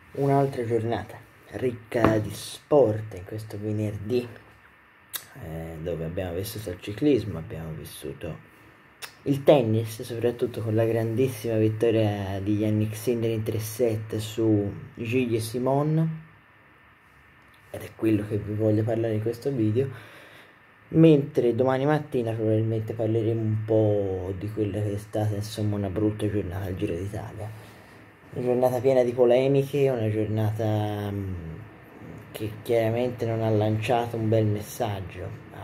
Un'altra giornata ricca di sport in questo venerdì, dove abbiamo vissuto il ciclismo, abbiamo vissuto il tennis, soprattutto con la grandissima vittoria di Jannik Sinner in 3 set su Gilles Simon, ed è quello che vi voglio parlare in questo video. Mentre domani mattina probabilmente parleremo un po' di quella che è stata insomma una brutta giornata al Giro d'Italia. Una giornata piena di polemiche, una giornata che chiaramente non ha lanciato un bel messaggio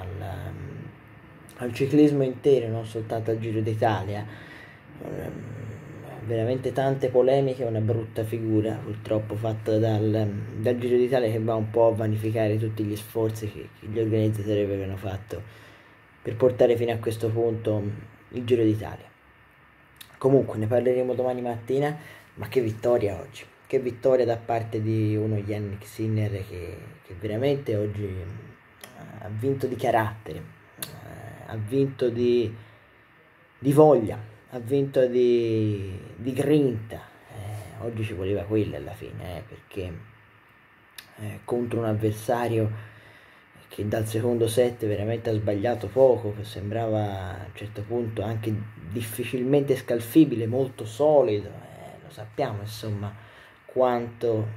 al ciclismo intero, non soltanto al Giro d'Italia. Veramente tante polemiche, una brutta figura purtroppo fatta dal Giro d'Italia, che va un po' a vanificare tutti gli sforzi che gli organizzatori avevano fatto per portare fino a questo punto il Giro d'Italia. Comunque ne parleremo domani mattina. Ma che vittoria oggi, che vittoria da parte di uno Jannik Sinner che veramente oggi ha vinto di carattere, ha vinto di voglia, ha vinto di grinta. Oggi ci voleva quella alla fine, perché contro un avversario che dal secondo set veramente ha sbagliato poco, che sembrava a un certo punto anche difficilmente scalfibile, molto solido. Lo sappiamo insomma quanto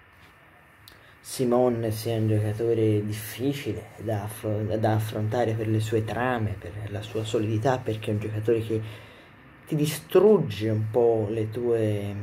Simon sia un giocatore difficile da affrontare per le sue trame, per la sua solidità, perché è un giocatore che ti distrugge un po' le tue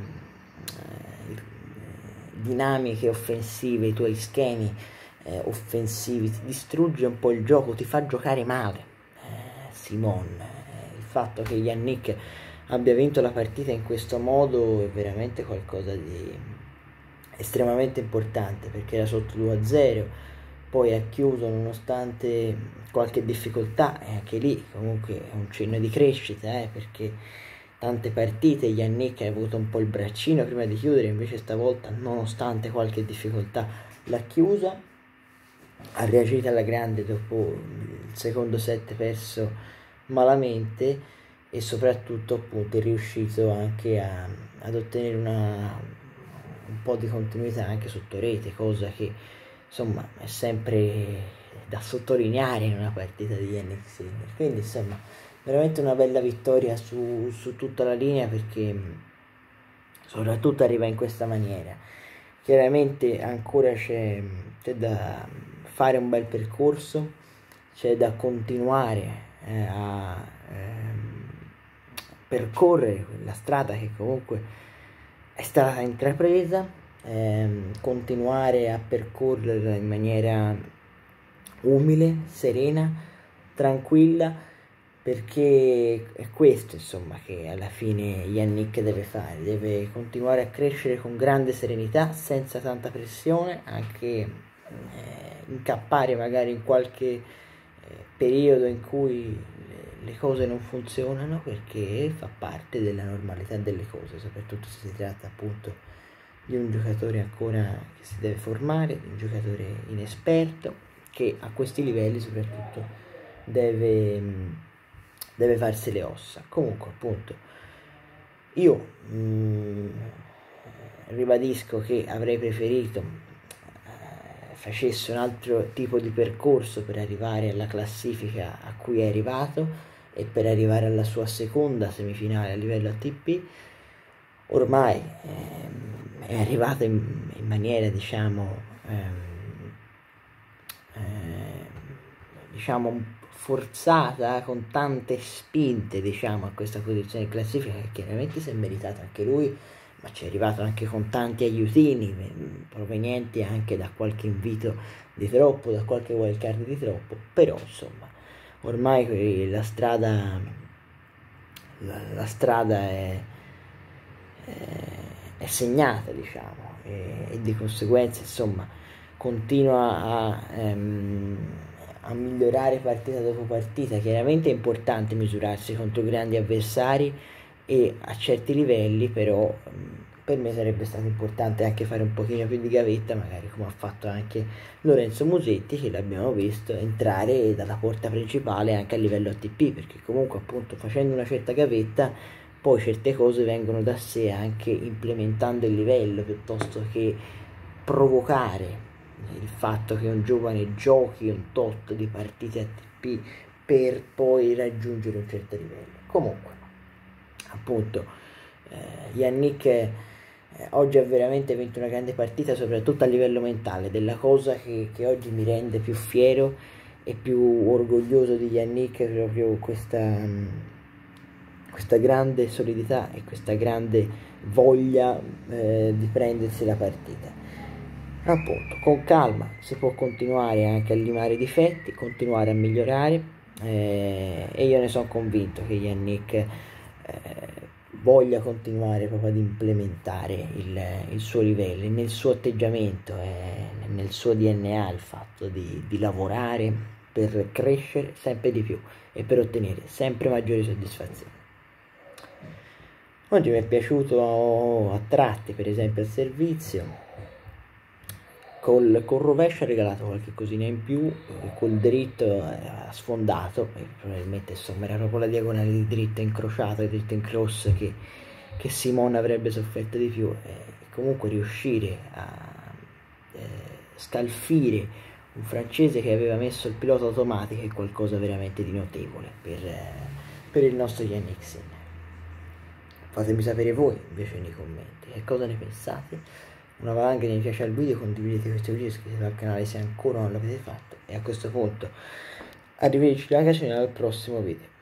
dinamiche offensive, i tuoi schemi offensivi, ti distrugge un po' il gioco, ti fa giocare male. Simon, il fatto che Jannik abbia vinto la partita in questo modo è veramente qualcosa di estremamente importante, perché era sotto 2-0, poi ha chiuso nonostante qualche difficoltà, e anche lì comunque è un cenno di crescita, perché tante partite Jannik ha avuto un po' il braccino prima di chiudere, invece stavolta nonostante qualche difficoltà l'ha chiusa, ha reagito alla grande dopo il secondo set perso malamente, e soprattutto appunto è riuscito anche ad ottenere un po' di continuità anche sotto rete, cosa che insomma è sempre da sottolineare in una partita di Jannik Sinner. Quindi insomma veramente una bella vittoria su tutta la linea, perché soprattutto arriva in questa maniera. Chiaramente ancora c'è da fare un bel percorso, c'è da continuare a percorrere quella strada che comunque è stata intrapresa, continuare a percorrerla in maniera umile, serena, tranquilla, perché è questo insomma che alla fine Jannik deve fare, deve continuare a crescere con grande serenità, senza tanta pressione, anche incappare magari in qualche periodo in cui le cose non funzionano, perché fa parte della normalità delle cose, soprattutto se si tratta appunto di un giocatore ancora che si deve formare, di un giocatore inesperto, che a questi livelli soprattutto deve farsi le ossa. Comunque appunto io ribadisco che avrei preferito facesse un altro tipo di percorso per arrivare alla classifica a cui è arrivato e per arrivare alla sua seconda semifinale a livello ATP. Ormai è arrivato in maniera diciamo forzata, con tante spinte diciamo a questa posizione di classifica, che chiaramente si è meritato anche lui, ma ci è arrivato anche con tanti aiutini provenienti anche da qualche invito di troppo, da qualche wildcard di troppo. Però insomma ormai la strada è segnata diciamo, e di conseguenza insomma continua a migliorare partita dopo partita. Chiaramente è importante misurarsi contro grandi avversari e a certi livelli, però per me sarebbe stato importante anche fare un pochino più di gavetta, magari come ha fatto anche Lorenzo Musetti, che l'abbiamo visto entrare dalla porta principale anche a livello ATP, perché comunque appunto facendo una certa gavetta poi certe cose vengono da sé anche implementando il livello, piuttosto che provocare il fatto che un giovane giochi un tot di partite ATP per poi raggiungere un certo livello. Comunque, appunto, Yannick oggi ha veramente vinto una grande partita, soprattutto a livello mentale, della cosa che oggi mi rende più fiero e più orgoglioso di Yannick, proprio questa grande solidità e questa grande voglia di prendersi la partita. Appunto, con calma si può continuare anche a limare i difetti, continuare a migliorare, e io ne sono convinto che Yannick voglia continuare proprio ad implementare il suo livello, nel suo atteggiamento, nel suo DNA, il fatto di lavorare per crescere sempre di più e per ottenere sempre maggiori soddisfazioni. Oggi mi è piaciuto a tratti, per esempio, al servizio. Col rovescio ha regalato qualche cosina in più, col dritto ha sfondato, e probabilmente insomma era proprio la diagonale di dritto incrociato e dritto in cross che Simone avrebbe sofferto di più, e comunque riuscire a scalfire un francese che aveva messo il pilota automatico è qualcosa veramente di notevole per il nostro Yannick Sinner. Fatemi sapere voi invece nei commenti che cosa ne pensate. Una valanga mi piace al video, condividete questo video, iscrivetevi al canale se ancora non l'avete fatto, e a questo punto arrivederci ragazzi al prossimo video.